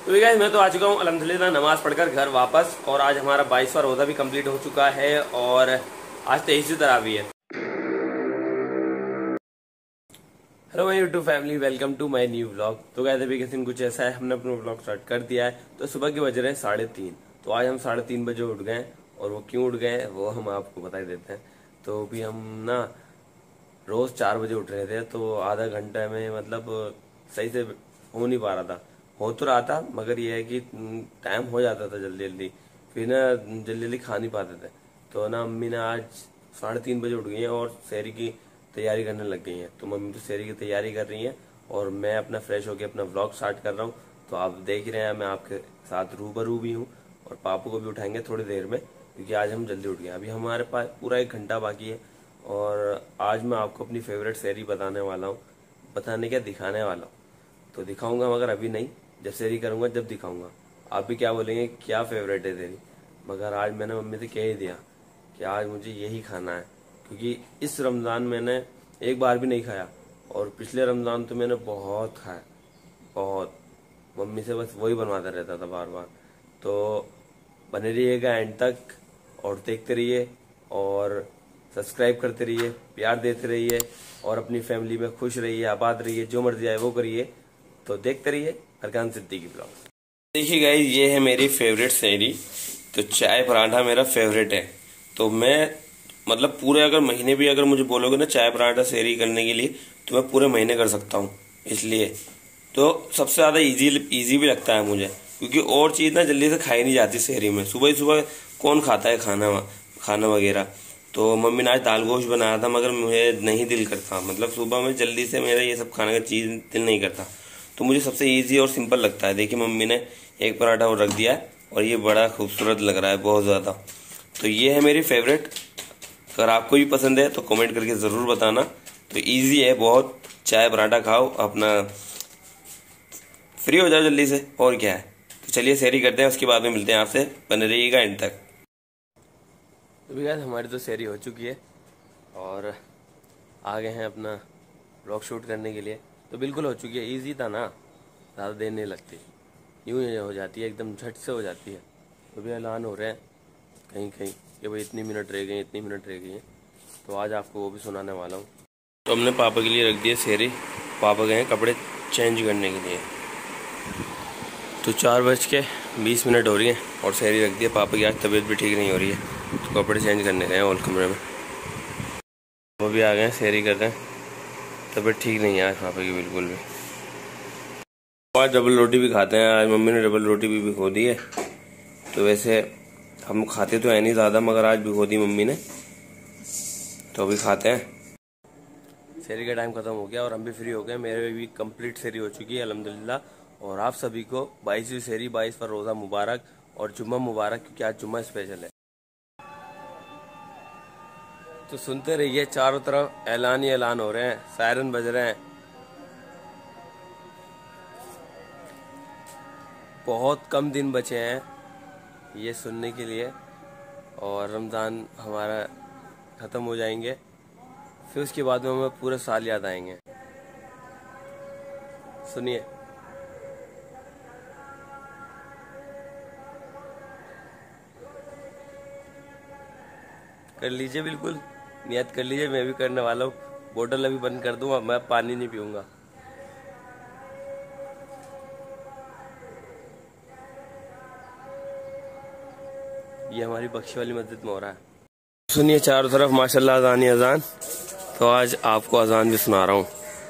तो गाइस मैं तो आ चुका हूँ अल्हम्दुलिल्लाह नमाज पढ़कर घर वापस। और आज हमारा 22वां रोज़ा भी कंप्लीट हो चुका है और आज 23वीं तरावी है। Hello my YouTube family, welcome to my new vlog. तो गाइस अभी कैसे कुछ ऐसा है, हमने अपना व्लॉग स्टार्ट कर दिया है। तो सुबह के बज रहे हैं 3:30। तो आज हम 3:30 बजे उठ गए और वो क्यों उठ गए वो हम आपको बता ही देते हैं। तो अभी हम ना रोज 4 बजे उठ रहे थे, तो आधा घंटा में मतलब सही से हो नहीं पा रहा था। हो तो रहा था मगर ये है कि टाइम हो जाता था जल्दी जल्दी, फिर ना जल्दी जल्दी खा नहीं पाते थे। तो ना मम्मी ने आज 3:30 बजे उठ गई हैं और सहरी की तैयारी करने लग गई हैं। तो मम्मी तो सहरी की तैयारी कर रही हैं और मैं अपना फ्रेश होकर अपना व्लॉग स्टार्ट कर रहा हूँ। तो आप देख रहे हैं मैं आपके साथ रूबरू भी हूँ और पापू को भी उठाएंगे थोड़ी देर में, क्योंकि आज हम जल्दी उठ गए। अभी हमारे पास पूरा 1 घंटा बाकी है और आज मैं आपको अपनी फेवरेट सहरी बताने वाला हूँ, बताने क्या दिखाने वाला हूँ। तो दिखाऊंगा मगर अभी नहीं, जब सहरी करूंगा जब दिखाऊंगा। आप भी क्या बोलेंगे क्या फेवरेट है तेरी, मगर आज मैंने मम्मी से कह ही दिया कि आज मुझे यही खाना है, क्योंकि इस रमज़ान मैंने एक बार भी नहीं खाया और पिछले रमज़ान तो मैंने बहुत खाया, बहुत। मम्मी से बस वही बनवाता रहता था बार बार। तो बने रहिएगा एंड तक और देखते रहिए और सब्सक्राइब करते रहिए, प्यार देते रहिए और अपनी फैमिली में खुश रहिए, आबाद रहिए, जो मर्जी आए वो करिए। तो देखते रहिए अरकान सिद्दीकी ब्लॉग। देखिए गाइस, ये है मेरी फेवरेट सहरी। तो चाय पराठा मेरा फेवरेट है। तो मैं मतलब पूरे अगर महीने भी अगर मुझे बोलोगे ना चाय पराठा सहरी करने के लिए, तो मैं पूरे महीने कर सकता हूँ। इसलिए तो सबसे ज्यादा इजी भी लगता है मुझे, क्योंकि और चीज ना जल्दी से खाई नहीं जाती सहरी में। सुबह सुबह कौन खाता है खाना वगैरह। तो मम्मी ने आज दाल गोश्त बनाया था मगर मुझे नहीं दिल करता, मतलब सुबह में जल्दी से मेरा ये सब खाने का चीज दिल नहीं करता। तो मुझे सबसे इजी और सिंपल लगता है। देखिए मम्मी ने एक पराठा और रख दिया है और ये बड़ा खूबसूरत लग रहा है बहुत ज्यादा। तो ये है मेरी फेवरेट। अगर आपको भी पसंद है तो कमेंट करके जरूर बताना। तो इजी है बहुत, चाय पराठा खाओ अपना फ्री हो जाओ जल्दी से, और क्या है। तो चलिए सहरी करते हैं, उसके बाद में मिलते हैं आपसे, बने रहिएगा एंड तक। तो भी गाइस हमारी तो सहरी हो चुकी है और आ गए हैं अपना व्लॉग शूट करने के लिए। तो बिल्कुल हो चुकी है, इजी था ना, ज़्यादा देर नहीं लगती, यूँ ही हो जाती है, एकदम झट से हो जाती है। तो भी ऐलान हो रहे हैं कहीं कहीं कि भाई इतनी मिनट रह गई हैं, इतनी मिनट रह गई हैं। तो आज आपको वो भी सुनाने वाला हूँ। तो हमने पापा के लिए रख दिए सहरी, पापा गए हैं कपड़े चेंज करने के लिए। तो 4:20 हो रही है और सहरी रख दिया। पापा की आज तबीयत भी ठीक नहीं हो रही है, तो कपड़े चेंज करने गए हैं और कमरे में। वो भी आ गए हैं, सहरी कर रहे हैं। तबीयत ठीक नहीं है आज पापा की बिल्कुल भी। आज डबल रोटी भी खाते हैं, आज मम्मी ने डबल रोटी भी भिगो दी है। तो वैसे हम खाते तो है नहीं ज़्यादा, मगर आज भिगो दी मम्मी ने, तो अभी खाते हैं। सहरी का टाइम खत्म हो गया और हम भी फ्री हो गए। मेरे भी कंप्लीट सहरी हो चुकी है अल्हम्दुलिल्लाह। और आप सभी को 22वीं सहरी, 22वां रोज़ा मुबारक और जुम्मा मुबारक, क्योंकि आज जुम्मा स्पेशल है। तो सुनते रहिए, चारों तरफ ऐलान ही ऐलान हो रहे हैं, सायरन बज रहे हैं। बहुत कम दिन बचे हैं ये सुनने के लिए और रमज़ान हमारा ख़त्म हो जाएंगे, फिर उसके बाद में हमें पूरे साल याद आएंगे। सुनिए। कर लीजिए, बिल्कुल नियत कर लीजिए, मैं भी करने वाला हूँ। बोतल अभी बंद कर दूंगा, मैं पानी नहीं पीऊंगा। ये हमारी बख्शी वाली मस्जिद में हो रहा है। सुनिए चारों तरफ माशाल्लाह अजान ही अजान। तो आज आपको अजान भी सुना रहा हूँ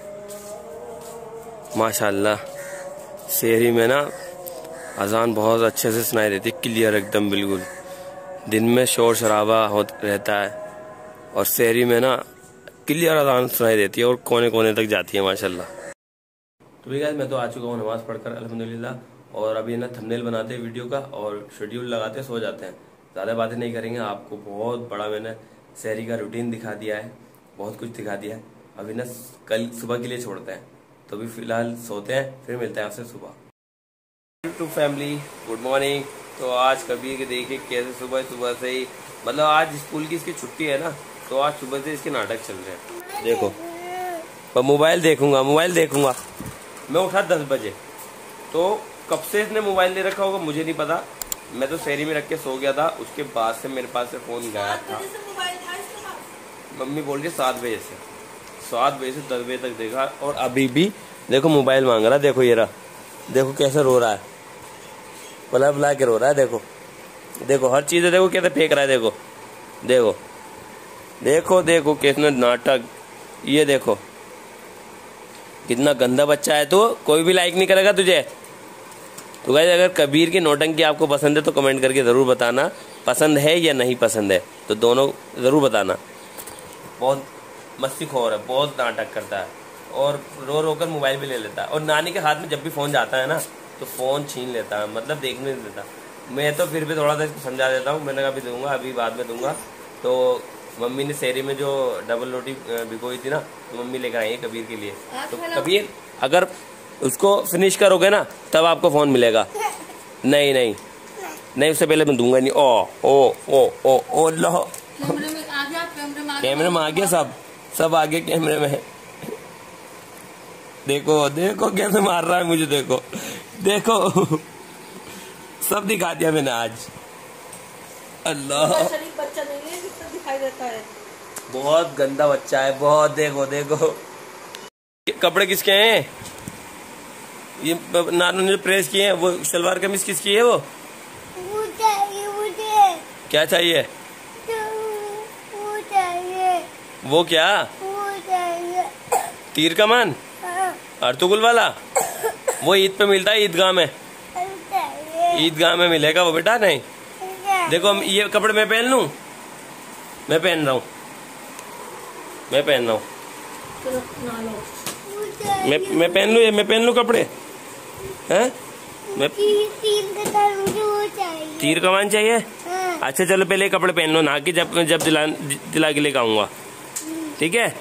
माशाल्लाह। सहरी में ना अजान बहुत अच्छे से सुनाई देती, क्लियर एकदम बिल्कुल। दिन में शोर शराबा रहता है और सहरी में ना क्लियर अजान सुनाई देती है और कोने कोने तक जाती है माशाल्लाह। तो भी गाइस मैं तो आ चुका हूँ नमाज पढ़कर अल्हम्दुलिल्लाह। और अभी ना थंबनेल बनाते हैं वीडियो का और शेड्यूल लगाते सो जाते हैं। ज़्यादा बातें नहीं करेंगे, आपको बहुत बड़ा मैंने सहरी का रूटीन दिखा दिया है, बहुत कुछ दिखा दिया है। अभी ना कल सुबह के लिए छोड़ते हैं, तो अभी फिलहाल सोते हैं, फिर मिलते हैं आपसे सुबह। To family good morning. तो आज कभी के देखिए कैसे सुबह सुबह से ही, मतलब आज स्कूल की इसकी छुट्टी है ना, तो आज सुबह से इसके नाटक चल रहे हैं। देखो, मैं मोबाइल देखूंगा मैं उठा 10 बजे, तो कब से इसने मोबाइल ले रखा होगा मुझे नहीं पता। मैं तो शहरी में रख के सो गया था, उसके बाद से मेरे पास से फ़ोन गया था। मम्मी बोल रही 7 बजे से 10 बजे तक देखा, और अभी भी देखो मोबाइल मांग रहा। देखो ये रहा, देखो कैसे रो रहा है, बुला बुला के रो रहा है। देखो देखो हर चीज़ देखो कैसे फेंक रहा है। देखो देखो देखो देखो कितना नाटक, ये देखो कितना गंदा बच्चा है। तो कोई भी लाइक नहीं करेगा तुझे। तो गाइस अगर कबीर की नौटंकी आपको पसंद है तो कमेंट करके ज़रूर बताना, पसंद है या नहीं पसंद है, तो दोनों ज़रूर बताना। बहुत मस्तीखोर है, बहुत नाटक करता है, और रो रो कर मोबाइल भी ले लेता है। और नानी के हाथ में जब भी फ़ोन जाता है ना तो फ़ोन छीन लेता है, मतलब देखने नहीं देता। मैं तो फिर भी थोड़ा सा इसको समझा देता हूँ, मैंने कहा अभी दूंगा, अभी बाद में दूंगा। तो मम्मी ने शहरी में जो डबल रोटी भिगोई थी ना, तो मम्मी लेकर आई है कबीर के लिए। तो कबीर अगर उसको फिनिश करोगे ना तब आपको फ़ोन मिलेगा। नहीं नहीं नहीं, उससे पहले मैं दूंगा नहीं। ओ लो, कैमरे में आ गया, सब आ गया कैमरे में। देखो देखो कैसे मार रहा है मुझे, देखो देखो सब दिखा दिया मैंने आज। अल्लाह, बच्चा नहीं है जितना दिखाई देता है। बहुत गंदा बच्चा है बहुत। देखो देखो कपड़े किसके हैं ये, नानू ने प्रेस किए हैं। वो सलवार कमीज किसकी है? वो मुझे क्या चाहिए? वो चाहिए। वो क्या? वो चाहिए। तीर कमान अर्तुगुल वाला? वो ईद पे मिलता है, ईदगाह में। ईदगाह में मिलेगा वो बेटा। नहीं देखो ये कपड़े मैं पहन लूं, मैं पहन रहा हूँ, मैं पहन रहा हूँ, मैं पहन लूं, ये मैं पहन लूं कपड़े हैं? मैं तीर कमान चाहिए? हाँ। अच्छा चलो पहले ये कपड़े पहन लो, ना कि जब जब दिला के लेकर आऊंगा, ठीक है?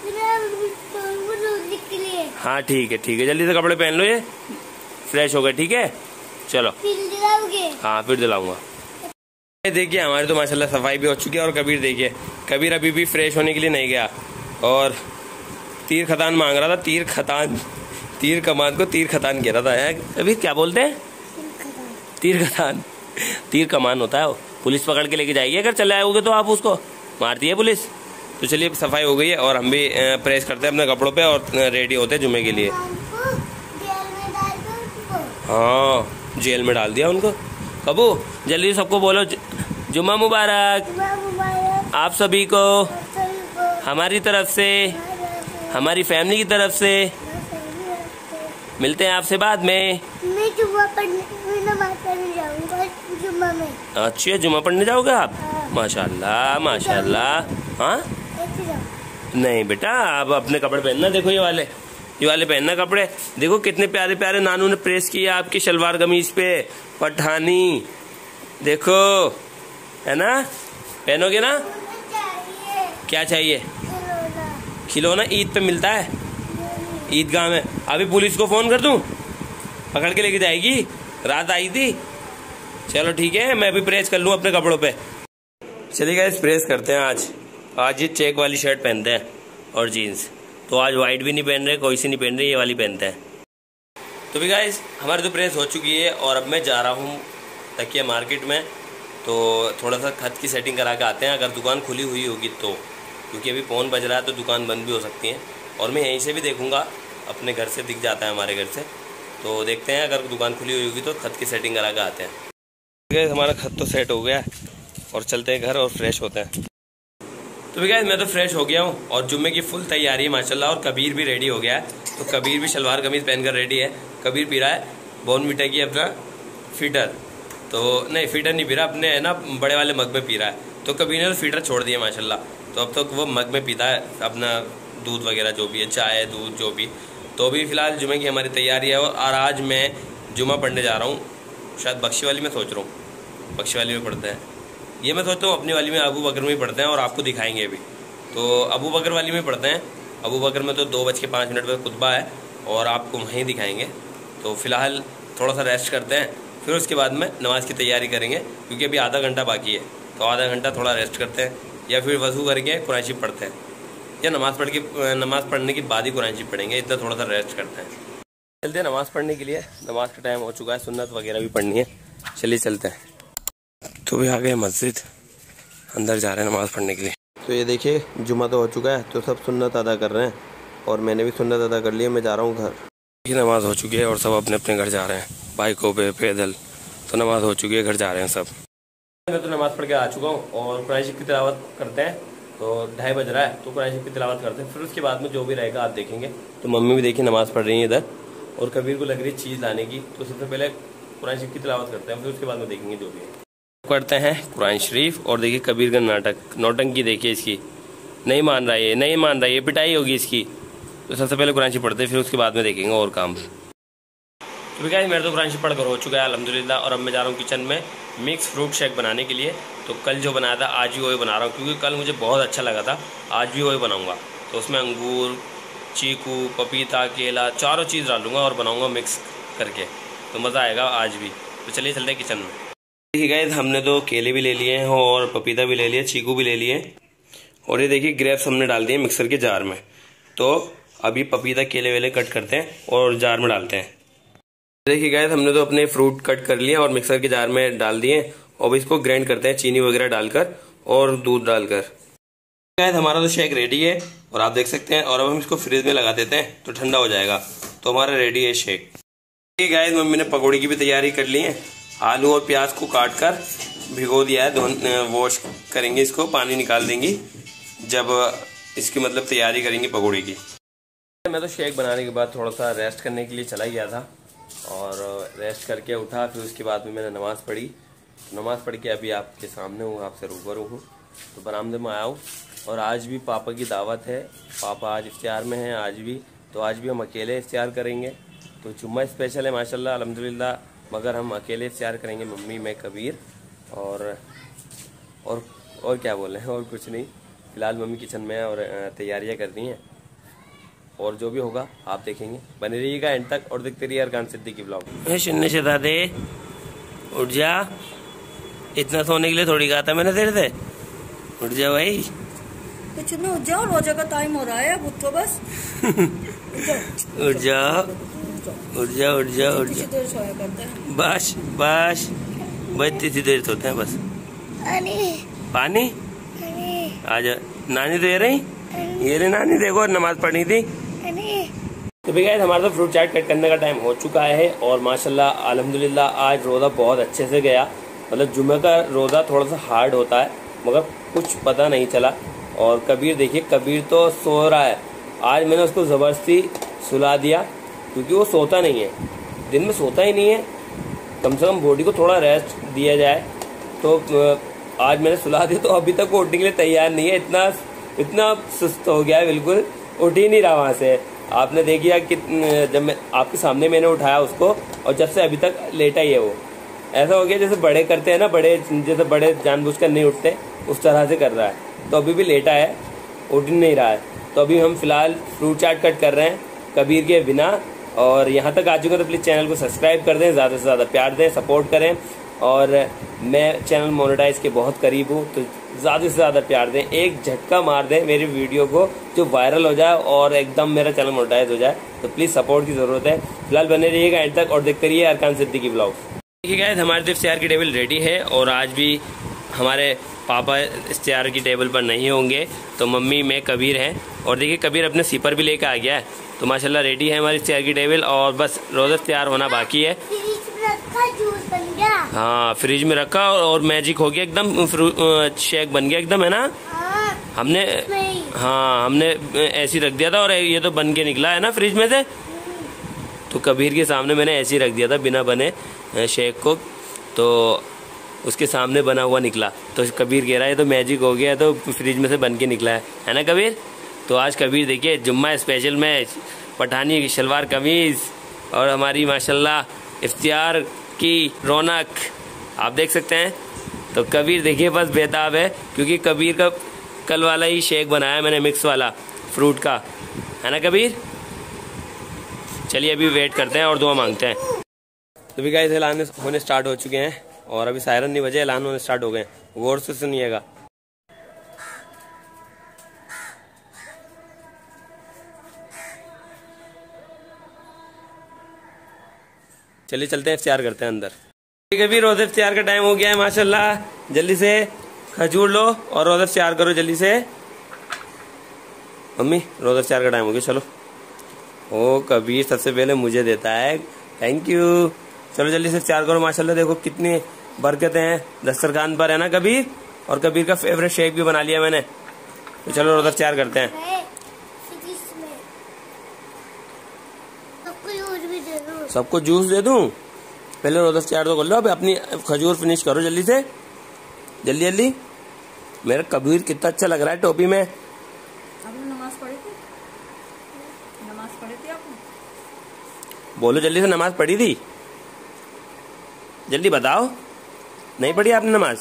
हाँ ठीक है जल्दी से कपड़े पहन लो, ये फ्रेश हो गए, ठीक है? चलो फिर दिलाओगे? हाँ फिर दिलाऊंगा। देखिए हमारी तो माशाल्लाह सफाई भी हो चुकी है, और कबीर देखिए, कबीर अभी भी फ्रेश होने के लिए नहीं गया, और तीर खतान मांग रहा था। तीर खतान, तीर कमान को तीर खतान कह रहा था। कबीर क्या बोलते हैं? तीर खतान, तीर कमान होता है वो। पुलिस पकड़ के लेके जाएगी अगर चले आओगे तो, आप उसको मारती है पुलिस। तो चलिए सफाई हो गई है, और हम भी प्रेस करते हैं अपने कपड़ों पे, और रेडी होते हैं जुमे के लिए। हाँ जेल में डाल दिया उनको। कबू जल्दी सबको बोलो जुम्मा मुबारक आप सभी को, हमारी तरफ से, हमारी फैमिली की तरफ से। मिलते हैं आपसे बाद में। मैं नमाज पढ़ने जाऊंगा जुम्मा में। अच्छा जुम्मा पढ़ने जाओगे आप? हाँ। माशाल्लाह माशाल्लाह। हाँ नहीं बेटा आप अपने कपड़े पहनना। देखो ये वाले पहनना कपड़े। देखो कितने प्यारे प्यारे नानू ने प्रेस किया आपकी शलवार कमीज पे, पठानी। देखो है ना, पहनोगे ना? क्या चाहिए? खिलौना ईद पे मिलता है, ईदगाह में। अभी पुलिस को फोन कर दूं, पकड़ के लेके जाएगी। रात आई थी। चलो ठीक है, मैं भी प्रेस कर लूं अपने कपड़ों पे। चलिए गाइस प्रेस करते हैं आज ये चेक वाली शर्ट पहनते हैं और जीन्स। तो आज वाइट भी नहीं पहन रहे, कोई सी नहीं पहन रही, ये वाली पहनते हैं। तो भी गाइस हमारी तो प्रेस हो चुकी है, और अब मैं जा रहा हूँ तकिया मार्केट में। तो थोड़ा सा खत की सेटिंग करा के आते हैं, अगर दुकान खुली हुई होगी तो, क्योंकि अभी फ़ोन बज रहा है तो दुकान बंद भी हो सकती है। और मैं यहीं से भी देखूंगा, अपने घर से दिख जाता है हमारे घर से। तो देखते हैं अगर दुकान खुली हुई होगी तो खत की सेटिंग करा के आते हैं। हमारा खत तो सेट हो गया, और चलते हैं घर और फ्रेश होते हैं। तो भी गाइस मैं तो फ्रेश हो गया हूँ, और जुम्मे की फुल तैयारी है माशाल्लाह। और कबीर भी रेडी हो गया है, तो कबीर भी शलवार कमीज पहनकर रेडी है। कबीर पी रहा है बॉर्नविटा की अपना फीटर। तो नहीं फीटर नहीं पी रहा, अपने है ना बड़े वाले मग में पी रहा है। तो कबीर ने तो फीटर छोड़ दिया माशाल्लाह, तो अब तक वो मग में पीता है अपना दूध वगैरह जो भी है, चाय दूध जो भी। तो अभी फ़िलहाल जुमे की हमारी तैयारी है, और आज मैं जुमा पढ़ने जा रहा हूँ। शायद बख्शी वाली में सोच रहा हूँ, बख्शी वाली में पढ़ते हैं। ये मैं सोचता हूँ अपनी वाली में अबू बकर में ही पढ़ते हैं, और आपको दिखाएंगे अभी। तो अबू बकर वाली में पढ़ते हैं। अबू बकर में तो 2:05 पर खुतबा है, और आपको वहीं दिखाएंगे। तो फिलहाल थोड़ा सा रेस्ट करते हैं, फिर उसके बाद में नमाज़ की तैयारी करेंगे, क्योंकि अभी आधा घंटा बाकी है। तो आधा घंटा थोड़ा रेस्ट करते हैं, या फिर वज़ू करके कुरान शरीफ पढ़ते हैं, या नमाज़ पढ़ने के बाद ही कुरान शरीफ पढ़ेंगे। इतना थोड़ा सा रेस्ट करते हैं। चलते हैं नमाज़ पढ़ने के लिए। नमाज का टाइम हो चुका है, सुन्नत वगैरह भी पढ़नी है। चलिए चलते हैं। तो भी आ गए मस्जिद, अंदर जा रहे हैं नमाज़ पढ़ने के लिए। तो ये देखिए जुमा तो हो चुका है, तो सब सुन्नत अदा कर रहे हैं और मैंने भी सुन्नत अदा कर ली। मैं जा रहा हूँ घर। ये नमाज़ हो चुकी है और सब अपने अपने घर जा रहे हैं, बाइकों पे, पैदल। तो नमाज़ हो चुकी है, घर जा रहे हैं सब। मैं तो नमाज़ पढ़ के आ चुका हूँ और कुरान शरीफ की तिलावत करते हैं। तो 2:30 बज रहा है, तो कुरान शरीफ की तिलावत करते हैं। फिर उसके बाद में जो भी रहेगा आप देखेंगे। तो मम्मी भी देखिए नमाज़ पढ़ रही है इधर, और कबीर को लग रही चीज़ लाने की। तो सबसे पहले कुरान शरीफ की तिलावत करते हैं, फिर उसके बाद में देखेंगे जो भी है। पढ़ते हैं कुरान शरीफ और देखिए कबीर का नौटंकी देखिए इसकी। नहीं मान रहा है, नहीं मान रहा है, ये पिटाई होगी इसकी। तो सबसे पहले कुरान शरीफ पढ़ते हैं, फिर उसके बाद में देखेंगे और काम। तो भी मेरा तो कुरान शरीफ पढ़कर हो चुका है अल्हम्दुलिल्लाह। और अब मैं जा रहा हूँ किचन में मिक्स फ्रूट शेक बनाने के लिए। तो कल जो बनाया था आज भी वही बना रहा हूँ, क्योंकि कल मुझे बहुत अच्छा लगा था, आज भी वही बनाऊँगा। तो उसमें अंगूर, चीकू, पपीता, केला, चारों चीज़ डालूंगा और बनाऊँगा मिक्स करके। तो मज़ा आएगा आज भी। तो चलिए चलते हैं किचन में। देखिए गाइस, हमने तो केले भी ले लिए हैं और पपीता भी ले लिया, चीकू भी ले लिए, और ये देखिए ग्रेप्स हमने डाल दिए मिक्सर के जार में। तो अभी पपीता, केले वेले कट करते हैं और जार में डालते हैं। देखिए गाइस, हमने तो अपने फ्रूट कट कर लिए और मिक्सर के जार में डाल दिए। और इसको ग्राइंड करते हैं चीनी वगैरह डालकर और दूध डालकर। गाइस, हमारा तो शेक रेडी है और आप देख सकते हैं। और अब हम इसको फ्रिज में लगा देते हैं तो ठंडा हो जाएगा। तो हमारा रेडी है शेक। देखिए गाइस, मम्मी ने पकौड़ी की भी तैयारी कर ली है। आलू और प्याज को काट कर भिगो दिया है, वॉश करेंगे इसको, पानी निकाल देंगी जब इसकी मतलब तैयारी करेंगे पकौड़ी की। मैं तो शेक बनाने के बाद थोड़ा सा रेस्ट करने के लिए चला गया था और रेस्ट करके उठा। फिर उसके बाद में मैंने नमाज़ पढ़ी। नमाज़ पढ़ के अभी आपके सामने हूँ, आपसे रूबरू हूँ। तो बरामदे में आया हूँ और आज भी पापा की दावत है। पापा आज इफ्तियार में हैं आज भी। तो आज भी हम अकेले इफ्तियार करेंगे। तो जुम्मा स्पेशल है माशाल्लाह अल्हम्दुलिल्लाह, मगर हम अकेले इफ्तियार करेंगे, मम्मी, मैं, कबीर। और क्या बोले हैं, और कुछ नहीं। फिलहाल मम्मी किचन में है और तैयारियाँ कर रही हैं। और जो भी होगा आप देखेंगे, बने रहिएगा एंड तक और देखते रहिए अरकान सिद्दीकी व्लॉग। सुनने से दादे उठ जा, इतना सोने के लिए थोड़ी कहा था मैंने तेरे से। उठ जा भाई, कुछ नहीं, उठ जाओ, रोजा का टाइम हो रहा है, उठो बस। उठ जा, उठ जा, उठ जा, उठ जा। देर सोया करते हैं। बस बस बस इतनी देर सोते हैं बस। पानी आ जा, नानी दे रही, ये रे नानी, देखो नमाज पढ़नी थी। तो भैया हमारा तो फ्रूट चाट कट करने का टाइम हो चुका है और माशाल्लाह अल्हम्दुलिल्लाह आज रोज़ा बहुत अच्छे से गया। मतलब जुम्मे का रोज़ा थोड़ा सा हार्ड होता है, मगर कुछ पता नहीं चला। और कबीर देखिए, कबीर तो सो रहा है। आज मैंने उसको ज़बरदस्ती सुला दिया, क्योंकि वो सोता नहीं है, दिन में सोता ही नहीं है। कम से कम बॉडी को थोड़ा रेस्ट दिया जाए। तो आज मैंने सुला दिया, तो अभी तक वो उठने के लिए तैयार नहीं है। इतना सुस्त हो गया है, बिल्कुल उठ ही नहीं रहा वहाँ से। आपने देखिए कि जब मैं आपके सामने मैंने उठाया उसको, और जब से अभी तक लेटा ही है वो। ऐसा हो गया जैसे बड़े करते हैं ना, जैसे बड़े जानबूझकर नहीं उठते, उस तरह से कर रहा है। तो अभी भी लेटा है, उठ नहीं रहा है। तो अभी हम फिलहाल फ्रूट चाट कट कर रहे हैं कबीर के बिना। और यहाँ तक आ चुके हैं तो प्लीज़ चैनल को सब्सक्राइब कर दें, ज़्यादा से ज़्यादा प्यार दें, सपोर्ट करें। और मैं चैनल मोनेटाइज के बहुत करीब हूँ, तो ज़्यादा से ज़्यादा प्यार दें, एक झटका मार दें मेरी वीडियो को, जो वायरल हो जाए और एकदम मेरा चैनल मोनेटाइज हो जाए। तो प्लीज़ सपोर्ट की ज़रूरत है। फिलहाल बने रहिएगा एंड तक और देखते रहिए अरकान सिद्दीकी व्लॉग। देखिए गाइस, हमारे तो इफ्तियार की टेबल रेडी है और आज भी हमारे पापा इफ्तियार की टेबल पर नहीं होंगे, तो मम्मी, मैं, कबीर हैं। और देखिए कबीर अपने सीपर भी लेकर आ गया है। तो माशाल्लाह रेडी है हमारी इफ्तियार की टेबल और बस रोज़ा तैयार होना बाकी है। जूस बन गया। हाँ, फ्रिज में रखा और मैजिक हो गया एकदम, शेक बन गया एकदम, है ना। हमने ऐसे रख दिया था और ये तो बन के निकला है ना फ्रिज में से। तो कबीर के सामने मैंने ऐसे ही रख दिया था बिना बने शेक को, तो उसके सामने बना हुआ निकला। तो कबीर कह रहा है तो मैजिक हो गया, तो फ्रिज में से बन के निकला है ना कबीर। तो आज कबीर देखिए जुम्मा स्पेशल मैच, पठानी शलवार कमीज और हमारी माशाल्लाह इफ्तियार की रौनक आप देख सकते हैं। तो कबीर देखिए बस बेताब है, क्योंकि कबीर का कल वाला ही शेक बनाया मैंने, मिक्स वाला फ्रूट का, है ना कबीर। चलिए अभी वेट करते हैं और दुआ मांगते हैं। तो भी गाइस ऐलान होने स्टार्ट हो चुके हैं और अभी सायरन नहीं बजे, ऐलान होने स्टार्ट हो गए। गौर से सुनिएगा। चलिए चलते हैं, इफ्तियार करते हैं अंदर। कभी रोज़े इफ्तियार का टाइम हो गया है माशाल्लाह। जल्दी से खजूर लो और रोज़ा इफ्तियार करो जल्दी से। मम्मी रोज़ा इफ्तियार का टाइम हो गया, चलो। ओ कबीर सबसे पहले मुझे देता है, थैंक यू। चलो जल्दी से इफ्तियार करो। माशाल्लाह देखो कितनी बरकतें हैं दस्तरखान पर, है ना कबीर। और कबीर का फेवरेट शेक भी बना लिया मैंने। तो चलो रोज़ा इफ्तियार करते हैं। सबको जूस दे दूं? पहले रोज़ा इफ्तियार तो कर लो, अब अपनी खजूर फिनिश करो जल्दी से, जल्दी जल्दी। मेरा कबीर कितना अच्छा लग रहा है टोपी में। आपने नमाज पढ़ी थी? नमाज पढ़ी थी आपने? बोलो जल्दी से, नमाज पढ़ी थी? जल्दी बताओ। नहीं पढ़ी आपने नमाज?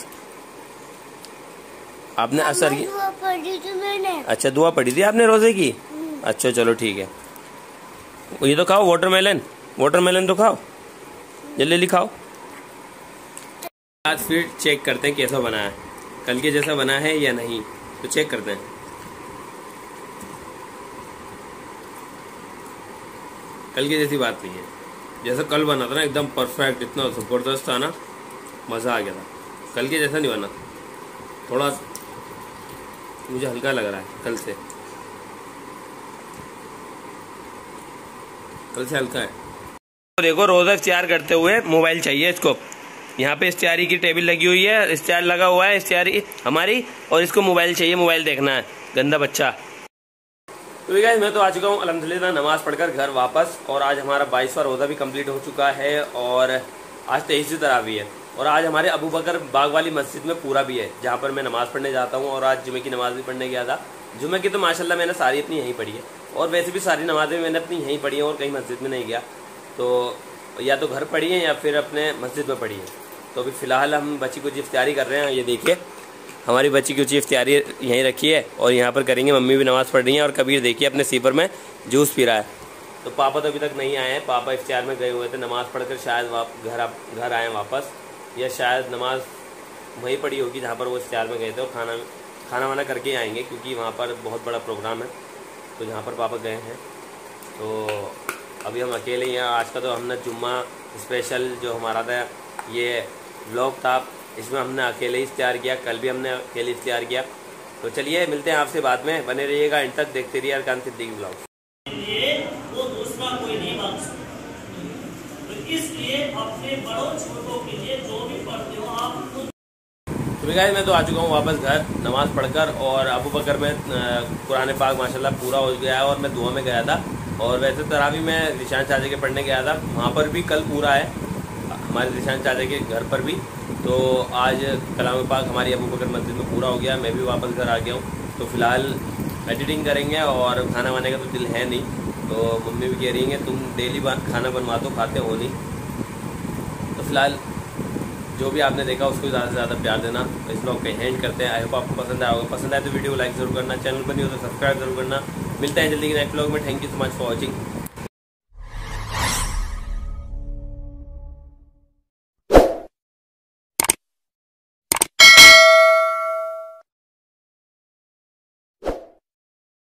आपने असर की? दुआ पढ़ी थी मैंने। अच्छा दुआ पढ़ी थी आपने रोजे की? अच्छा चलो ठीक है। ये तो खाओ वाटरमेलन, वाटरमेलन तो खाओ, जल्दी जल्दी खाओ। आज फिर चेक करते हैं कैसा बना है, कल के जैसा बना है या नहीं, तो चेक करते हैं। कल की जैसी बात नहीं है, जैसा कल बना था ना एकदम परफेक्ट, इतना जबरदस्त था ना, मजा आ गया था। कल के जैसा नहीं बना, थोड़ा मुझे हल्का लग रहा है कल से, कल से हल्का है। तो देखो रोज़ा इफ्तियार करते हुए मोबाइल चाहिए इसको। यहाँ पे इफ्तियारी की टेबल लगी हुई है, इफ्तियार लगा हुआ है इफ्तियारी हमारी, और इसको मोबाइल चाहिए, मोबाइल देखना है, गंदा बच्चा। तो गाइस मैं तो आ चुका हूँ अल्हम्दुलिल्लाह नमाज पढ़कर घर वापस। और आज हमारा 22वां रोज़ा भी कंप्लीट हो चुका है और आज 23वीं तरावी है। और आज हमारे अबू बकर बाग वाली मस्जिद में पूरा भी है, जहाँ पर मैं नमाज़ पढ़ने जाता हूँ। और आज जुमे की नमाज़ भी पढ़ने गया था। जुमे की तो माशाल्लाह मैंने सारी अपनी यहीं पढ़ी है, और वैसे भी सारी नमाज़ें मैंने अपनी यहीं पढ़ी हैं और कहीं मस्जिद में नहीं गया। तो या तो घर पढ़ी है या फिर अपने मस्जिद में पढ़ी है। तो अभी फ़िलहाल हम बच्ची को इफ्तियारी कर रहे हैं। ये देखिए हमारी बच्ची की इफ्तियारी यहीं रखी है और यहाँ पर करेंगे। मम्मी भी नमाज़ पढ़ रही हैं और कबीर देखिए अपने सीपर में जूस पी रहा है। तो पापा तो अभी तक नहीं आए हैं, पापा इफ्तियार में गए हुए थे, नमाज़ पढ़कर शायद घर आए वापस, या शायद नमाज वहीं पढ़ी होगी जहाँ पर वो इफ्तियार में गए थे। और खाना वाना करके आएंगे क्योंकि वहाँ पर बहुत बड़ा प्रोग्राम है, तो जहाँ पर पापा गए हैं। तो अभी हम अकेले ही हैं। आज का तो हमने जुम्मा स्पेशल जो हमारा था ये व्लॉग था, इसमें हमने अकेले ही इफ्तियार किया। कल भी हमने अकेले इफ्तियार किया। तो चलिए मिलते हैं आपसे बाद में, बने रहिएगा एंड तक, देखते रहिए अरकान सिद्दीकी व्लॉग। वो दूसरा कोई नहीं मांग सकता, तो इसलिए अपने बड़ों छोटों के लिए जो भी पढ़ते हो आप। तो गाइस मैं तो आ चुका हूँ वापस घर नमाज़ पढ़कर। और अबू बकर में कुरान पाक माशाल्लाह पूरा हो गया है और मैं दुआ में गया था। और वैसे तरावी में निशान चाचा के पढ़ने गया था, वहाँ पर भी कल पूरा है, हमारे निशान चाचा के घर पर भी। तो आज कलाम पाक हमारी अबू बकर मस्जिद में पूरा हो गया। मैं भी वापस घर आ गया हूँ। तो फिलहाल एडिटिंग करेंगे और खाना वाने का तो दिल है नहीं। तो मम्मी भी कह रही हैं तुम डेली खाना बनवा दो, खाते हो नहीं। तो फिलहाल जो भी आपने देखा उसको ज़्यादा से ज़्यादा प्यार देना। तो इस ब्लॉग का एंड करते हैं। आई होप आपको पसंद आया होगा। पसंद आए तो वीडियो को लाइक ज़रूर करना, चैनल पर नहीं हो तो सब्सक्राइब जरूर करना। मिलते हैं जल्दी के नेक्स्ट ब्लॉग में। Thank you so much for watching.